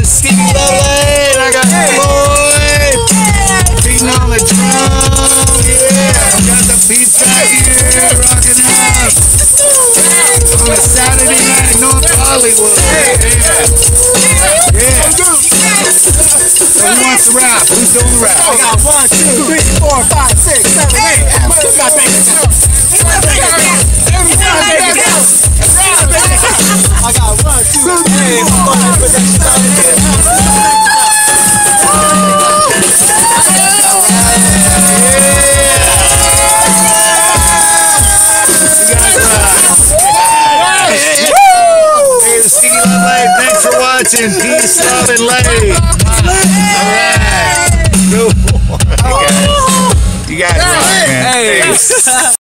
is Stevie Lovely, and I got Floyd beating on the drum. Yeah, I got the pizza here rocking out on a Saturday night in North Hollywood. Yeah. So who wants to rap? Who's doing the rap? I got 1, 2, 3, 4, 5, 6, 7, 8. I got 1, 2, 3, 4, Hey, Stevie Lovely, thanks for watching. Peace, love, and light. All right. You guys rock, man. Hey.